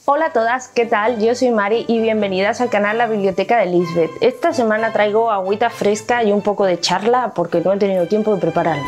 Hola a todas, ¿qué tal? Yo soy Mari y bienvenidas al canal La Biblioteca de Lisbeth. Esta semana traigo agüita fresca y un poco de charla porque no he tenido tiempo de prepararla.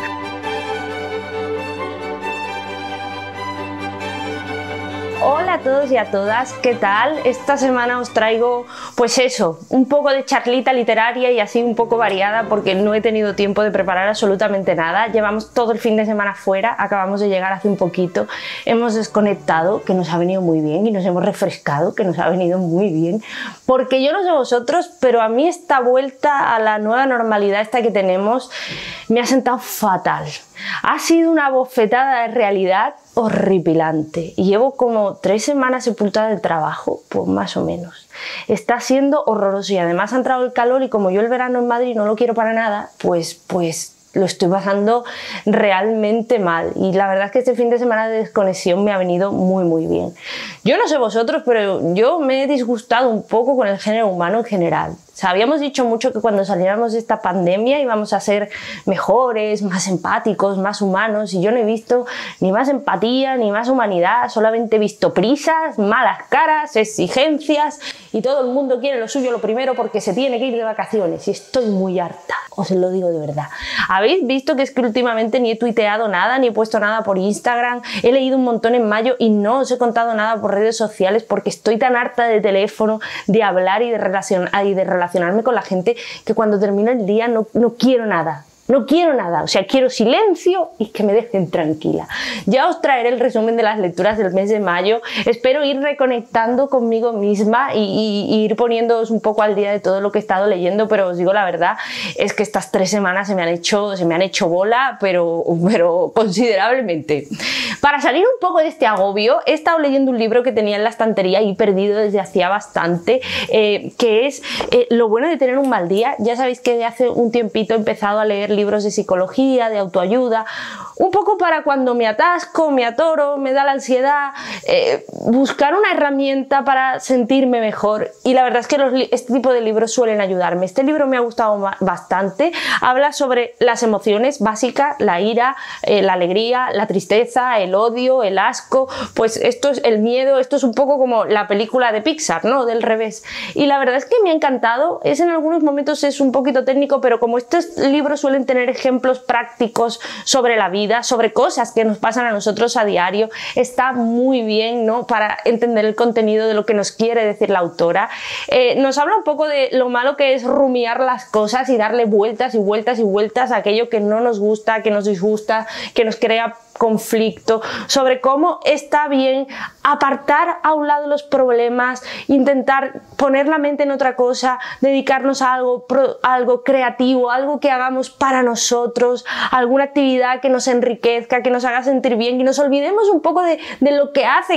Hola a todos y a todas, ¿qué tal? Esta semana os traigo, pues eso, un poco de charlita literaria y así un poco variada porque no he tenido tiempo de preparar absolutamente nada. Llevamos todo el fin de semana fuera, acabamos de llegar hace un poquito, hemos desconectado, que nos ha venido muy bien, y nos hemos refrescado, que nos ha venido muy bien, porque yo no sé vosotros, pero a mí esta vuelta a la nueva normalidad esta que tenemos me ha sentado fatal. Ha sido una bofetada de realidad horripilante y llevo como 3 semanas sepultada del trabajo, pues más o menos. Está siendo horroroso y además ha entrado el calor y como yo el verano en Madrid no lo quiero para nada, pues lo estoy pasando realmente mal y la verdad es que este fin de semana de desconexión me ha venido muy bien. Yo no sé vosotros, pero yo me he disgustado un poco con el género humano en general. O sea, habíamos dicho mucho que cuando saliéramos de esta pandemia íbamos a ser mejores, más empáticos, más humanos, y yo no he visto ni más empatía ni más humanidad, solamente he visto prisas, malas caras, exigencias y todo el mundo quiere lo suyo lo primero porque se tiene que ir de vacaciones y estoy muy harta, os lo digo de verdad. ¿Habéis visto que es que últimamente ni he tuiteado nada, ni he puesto nada por Instagram? He leído un montón en mayo y no os he contado nada por redes sociales porque estoy tan harta de teléfono, de hablar y de relacionarme con la gente que cuando termina el día no quiero nada. No quiero nada, o sea, quiero silencio y que me dejen tranquila. Ya os traeré el resumen de las lecturas del mes de mayo. Espero ir reconectando conmigo misma y ir poniéndoos un poco al día de todo lo que he estado leyendo, pero os digo la verdad, es que estas 3 semanas se me han hecho bola, pero considerablemente. Para salir un poco de este agobio, he estado leyendo un libro que tenía en la estantería y perdido desde hacía bastante, que es Lo bueno de tener un mal día. Ya sabéis que de hace un tiempito he empezado a leer libros de psicología, de autoayuda, un poco para cuando me atasco, me atoro, me da la ansiedad, buscar una herramienta para sentirme mejor, y la verdad es que este tipo de libros suelen ayudarme. Este libro me ha gustado bastante, habla sobre las emociones básicas, la ira, la alegría, la tristeza, el odio, el asco, pues esto es el miedo, esto es un poco como la película de Pixar, ¿no? Del revés, y la verdad es que me ha encantado. En algunos momentos es un poquito técnico, pero como estos libros suelen tener ejemplos prácticos sobre la vida, sobre cosas que nos pasan a nosotros a diario, está muy bien, ¿no? Para entender el contenido de lo que nos quiere decir la autora. Nos habla un poco de lo malo que es rumiar las cosas y darle vueltas y vueltas y vueltas a aquello que no nos gusta, que nos disgusta, que nos crea conflicto, sobre cómo está bien apartar a un lado los problemas, intentar poner la mente en otra cosa, dedicarnos a algo creativo, algo que hagamos para nosotros, alguna actividad que nos enriquezca, que nos haga sentir bien, y nos olvidemos un poco de lo que hace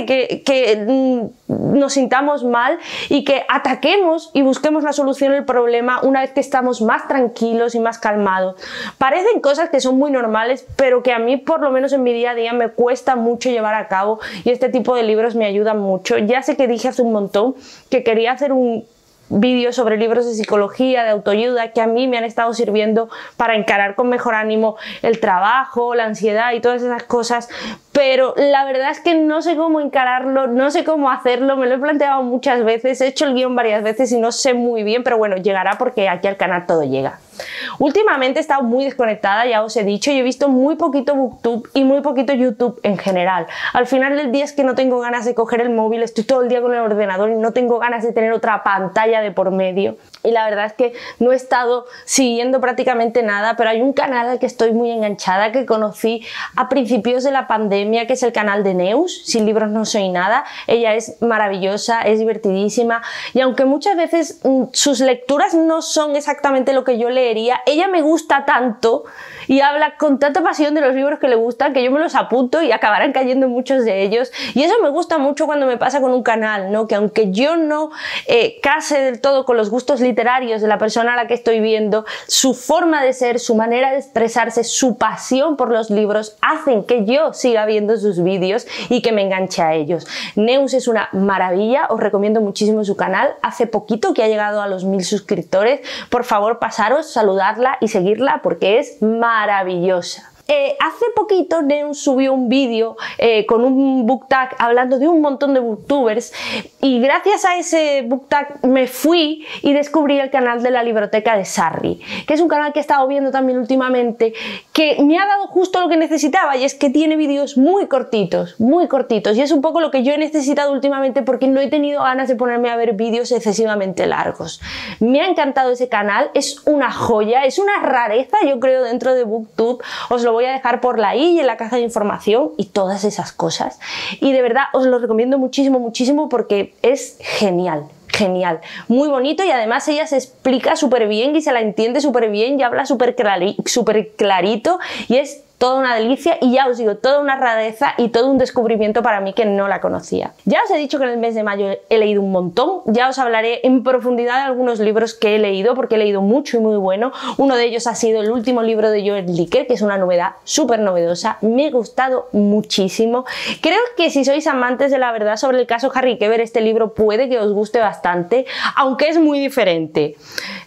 que nos sintamos mal y que ataquemos y busquemos la solución al problema una vez que estamos más tranquilos y más calmados. Parecen cosas que son muy normales, pero que a mí, por lo menos en mi día a día, me cuesta mucho llevar a cabo, y este tipo de libros me ayudan mucho. Ya sé que dije hace un montón que quería hacer un vídeos sobre libros de psicología, de autoayuda, que a mí me han estado sirviendo para encarar con mejor ánimo el trabajo, la ansiedad y todas esas cosas, pero la verdad es que no sé cómo encararlo, no sé cómo hacerlo, me lo he planteado muchas veces, he hecho el guión varias veces y no sé muy bien, pero bueno, llegará porque aquí al canal todo llega. Últimamente he estado muy desconectada, ya os he dicho, y he visto muy poquito BookTube y muy poquito YouTube en general. Al final del día es que no tengo ganas de coger el móvil, estoy todo el día con el ordenador y no tengo ganas de tener otra pantalla de por medio, y la verdad es que no he estado siguiendo prácticamente nada, pero hay un canal al que estoy muy enganchada, que conocí a principios de la pandemia, que es el canal de Neus, Sin libros no soy nada. Ella es maravillosa, es divertidísima, y aunque muchas veces sus lecturas no son exactamente lo que yo leería, ella me gusta tanto y habla con tanta pasión de los libros que le gustan que yo me los apunto y acabarán cayendo muchos de ellos, y eso me gusta mucho cuando me pasa con un canal, ¿no? Que aunque yo no case del todo con los gustos literarios de la persona a la que estoy viendo, su forma de ser, su manera de expresarse, su pasión por los libros hacen que yo siga viendo sus vídeos y que me enganche a ellos. Neus es una maravilla, os recomiendo muchísimo su canal, hace poquito que ha llegado a los 1000 suscriptores, por favor pasaros, saludarla y seguirla porque es maravillosa. Hace poquito Neon subió un vídeo con un book tag hablando de un montón de booktubers y gracias a ese book tag me fui y descubrí el canal de la Libroteca de Sarri, que es un canal que he estado viendo también últimamente, que me ha dado justo lo que necesitaba, y es que tiene vídeos muy cortitos, y es un poco lo que yo he necesitado últimamente porque no he tenido ganas de ponerme a ver vídeos excesivamente largos. Me ha encantado ese canal, es una joya, es una rareza yo creo dentro de BookTube. Os lo voy a dejar por la i y en la caja de información y todas esas cosas, y de verdad os lo recomiendo muchísimo porque es genial, muy bonito, y además ella se explica súper bien y se la entiende súper bien y habla súper clarito, y es toda una delicia, y ya os digo, toda una rareza y todo un descubrimiento para mí que no la conocía. Ya os he dicho que en el mes de mayo he leído un montón, ya os hablaré en profundidad de algunos libros que he leído, porque he leído mucho y muy bueno. Uno de ellos ha sido el último libro de Joel Dicker, que es una novedad súper novedosa, me ha gustado muchísimo. Creo que si sois amantes de la verdad sobre el caso Harry Kéber, este libro puede que os guste bastante, aunque es muy diferente.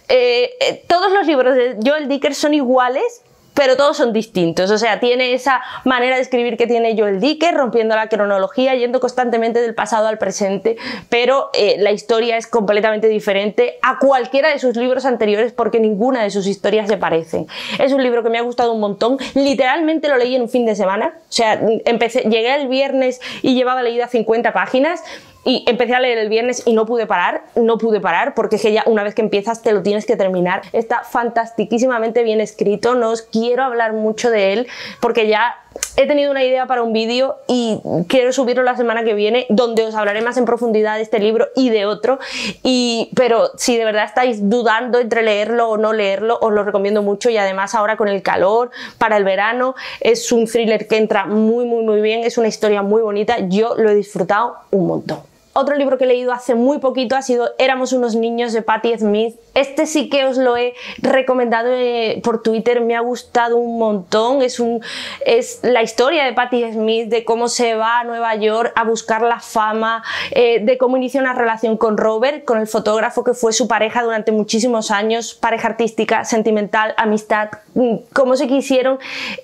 Todos los libros de Joel Dicker son iguales, pero todos son distintos, o sea, tiene esa manera de escribir que tiene Joel Dicker, rompiendo la cronología, yendo constantemente del pasado al presente, pero la historia es completamente diferente a cualquiera de sus libros anteriores porque ninguna de sus historias se parecen. Es un libro que me ha gustado un montón, literalmente lo leí en un fin de semana, o sea, llegué el viernes y llevaba leída 50 páginas, y empecé a leer el viernes y no pude parar, porque es que ya una vez que empiezas te lo tienes que terminar. Está fantastiquísimamente bien escrito, no os quiero hablar mucho de él porque ya he tenido una idea para un vídeo y quiero subirlo la semana que viene, donde os hablaré más en profundidad de este libro y de otro, pero si de verdad estáis dudando entre leerlo o no leerlo, os lo recomiendo mucho, y además ahora con el calor, para el verano, es un thriller que entra muy bien, es una historia muy bonita, yo lo he disfrutado un montón. Otro libro que he leído hace muy poquito ha sido Éramos unos niños, de Patti Smith. Este sí que os lo he recomendado por Twitter, me ha gustado un montón. Es la historia de Patti Smith, de cómo se va a Nueva York a buscar la fama, de cómo inicia una relación con Robert, con el fotógrafo que fue su pareja durante muchísimos años, pareja artística, sentimental, amistad, cómo se quisieron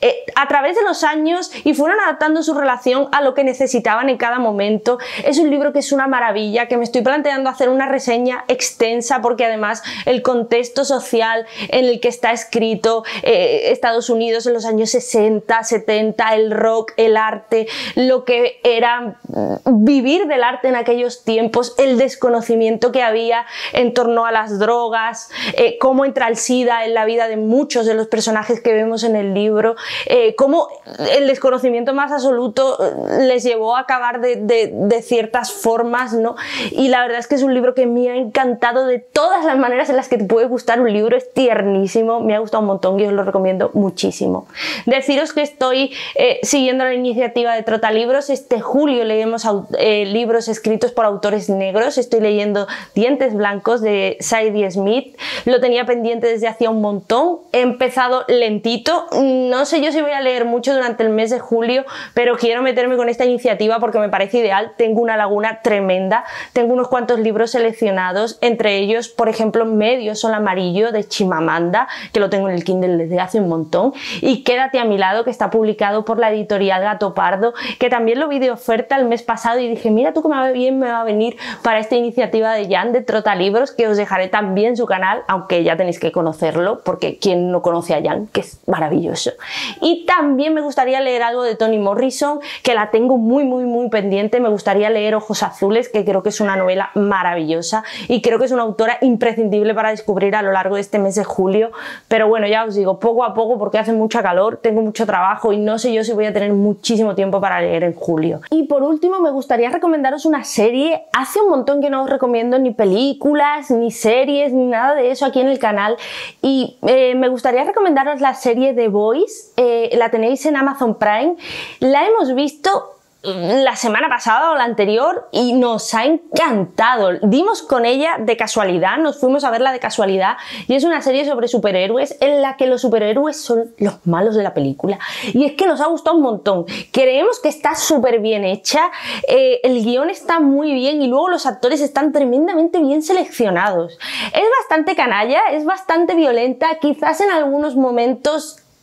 a través de los años y fueron adaptando su relación a lo que necesitaban en cada momento. Es un libro que es una maravilla, que me estoy planteando hacer una reseña extensa porque además el contexto social en el que está escrito, Estados Unidos en los años 60, 70, el rock, el arte, lo que era vivir del arte en aquellos tiempos, el desconocimiento que había en torno a las drogas, cómo entra el SIDA en la vida de muchos de los personajes que vemos en el libro, cómo el desconocimiento más absoluto les llevó a acabar de ciertas formas, ¿no? Y la verdad es que es un libro que me ha encantado de todas las maneras en las que te puede gustar un libro, es tiernísimo, me ha gustado un montón y os lo recomiendo muchísimo. Deciros que estoy siguiendo la iniciativa de Trotalibros. Este julio leemos libros escritos por autores negros. Estoy leyendo Dientes Blancos de Sadie Smith, lo tenía pendiente desde hacía un montón, he empezado lentito, no sé yo si voy a leer mucho durante el mes de julio, pero quiero meterme con esta iniciativa porque me parece ideal. Tengo una laguna tremenda, tengo unos cuantos libros seleccionados, entre ellos por ejemplo Medio Sol Amarillo de Chimamanda, que lo tengo en el Kindle desde hace un montón, y Quédate a mi lado, que está publicado por la editorial Gato Pardo, que también lo vi de oferta el mes pasado y dije mira tú que me va a venir para esta iniciativa de Jan de Trotalibros, que os dejaré también su canal, aunque ya tenéis que conocerlo porque quien no conoce a Jan, que es maravilloso. Y también me gustaría leer algo de Toni Morrison, que la tengo muy pendiente. Me gustaría leer Ojos Azules, que creo que es una novela maravillosa y creo que es una autora imprescindible para descubrir a lo largo de este mes de julio, pero bueno, ya os digo, poco a poco porque hace mucha calor, tengo mucho trabajo y no sé yo si voy a tener muchísimo tiempo para leer en julio. Y por último me gustaría recomendaros una serie. Hace un montón que no os recomiendo ni películas, ni series, ni nada de eso aquí en el canal, y me gustaría recomendaros la serie The Boys. La tenéis en Amazon Prime, la hemos visto la semana pasada o la anterior y nos ha encantado. Dimos con ella de casualidad, nos fuimos a verla de casualidad, y es una serie sobre superhéroes en la que los superhéroes son los malos de la película, y es que nos ha gustado un montón. Creemos que está súper bien hecha, el guión está muy bien y luego los actores están tremendamente bien seleccionados. Es bastante canalla, es bastante violenta, quizás en algunos momentos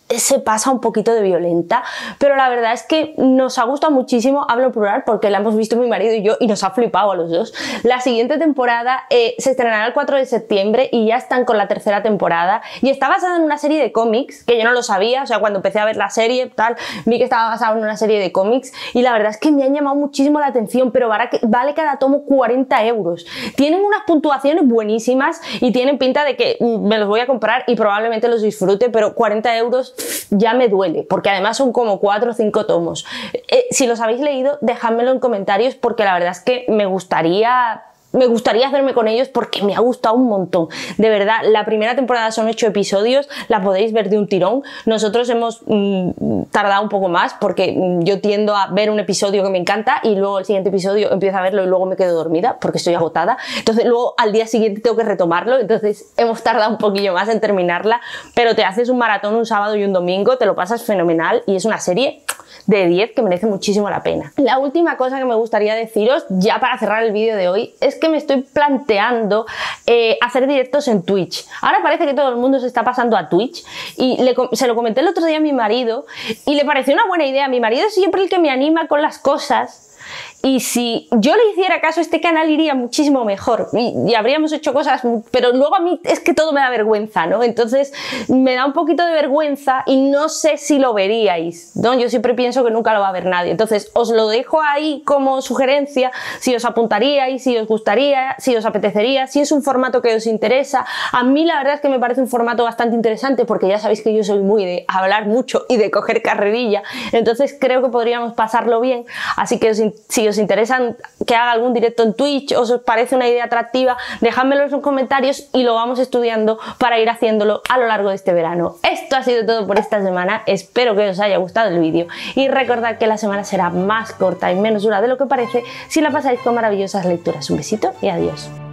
se pasa un poquito de violenta, pero la verdad es que nos ha gustado muchísimo, hablo en plural porque la hemos visto mi marido y yo y nos ha flipado a los dos. La siguiente temporada se estrenará el 4 de septiembre y ya están con la tercera temporada y está basada en una serie de cómics que yo no lo sabía, o sea, cuando empecé a ver la serie tal, vi que estaba basada en una serie de cómics y la verdad es que me han llamado muchísimo la atención, pero vale cada tomo 40 euros. Tienen unas puntuaciones buenísimas y tienen pinta de que me los voy a comprar y probablemente los disfrute, pero 40 euros ya me duele, porque además son como 4 o 5 tomos. Si los habéis leído, dejádmelo en comentarios porque la verdad es que me gustaría hacerme con ellos porque me ha gustado un montón. De verdad, la primera temporada son 8 episodios, la podéis ver de un tirón. Nosotros hemos tardado un poco más porque yo tiendo a ver un episodio que me encanta y luego el siguiente episodio empiezo a verlo y luego me quedo dormida porque estoy agotada. Entonces luego al día siguiente tengo que retomarlo, entonces hemos tardado un poquillo más en terminarla, pero te haces un maratón un sábado y un domingo, te lo pasas fenomenal y es una serie de 10 que merece muchísimo la pena. La última cosa que me gustaría deciros, ya para cerrar el vídeo de hoy, es que me estoy planteando hacer directos en Twitch. Ahora parece que todo el mundo se está pasando a Twitch y se lo comenté el otro día a mi marido y le pareció una buena idea. Mi marido es siempre el que me anima con las cosas. Y si yo le hiciera caso, este canal iría muchísimo mejor y habríamos hecho cosas, pero luego a mí es que todo me da vergüenza, ¿no? Entonces me da un poquito de vergüenza y no sé si lo veríais, ¿no? Yo siempre pienso que nunca lo va a ver nadie. Entonces os lo dejo ahí como sugerencia, si os apuntaríais, si os gustaría, si os apetecería, si es un formato que os interesa. A mí la verdad es que me parece un formato bastante interesante porque ya sabéis que yo soy muy de hablar mucho y de coger carrerilla, entonces creo que podríamos pasarlo bien, así que si os interesa que haga algún directo en Twitch, os parece una idea atractiva, dejádmelo en los comentarios y lo vamos estudiando para ir haciéndolo a lo largo de este verano. Esto ha sido todo por esta semana, espero que os haya gustado el vídeo y recordad que la semana será más corta y menos dura de lo que parece si la pasáis con maravillosas lecturas. Un besito y adiós.